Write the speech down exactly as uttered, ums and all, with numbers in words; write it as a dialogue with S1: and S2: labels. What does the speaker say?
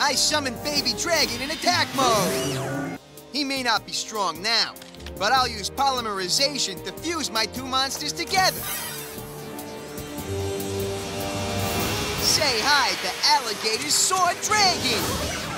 S1: I summon Baby Dragon in attack mode. He may not be strong now, but I'll use polymerization to fuse my two monsters together. Say hi to Alligator's Sword Dragon!